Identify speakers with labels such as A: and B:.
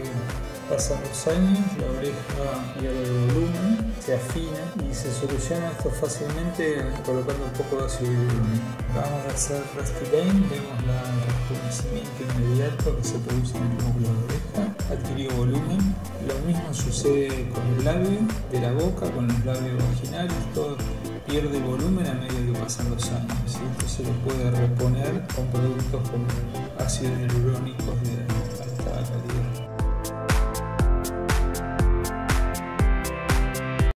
A: pasan los años, la oreja pierde volumen, se afina y se soluciona esto fácilmente colocando un poco de ácido hialurónico. Vamos a hacer Restylane, vemos el rejuvenecimiento inmediato que se produce en el músculo de la oreja, adquirió volumen. Lo mismo sucede con el labio de la boca, con los labios vaginales, todo pierde volumen a medida que pasan los años. Esto se lo puede reponer con productos como ácidos hialurónicos de alta calidad.